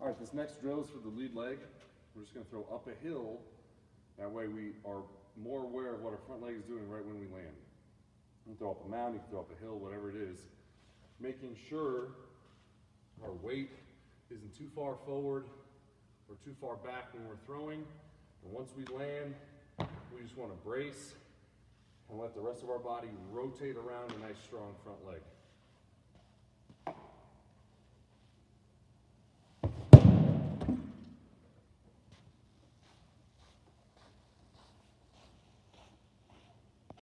All right, this next drill is for the lead leg. We're just gonna throw up a hill. That way we are more aware of what our front leg is doing right when we land. You can throw up a mound, you can throw up a hill, whatever it is. Making sure our weight isn't too far forward or too far back when we're throwing. And once we land, we just wanna brace and let the rest of our body rotate around a nice strong front leg.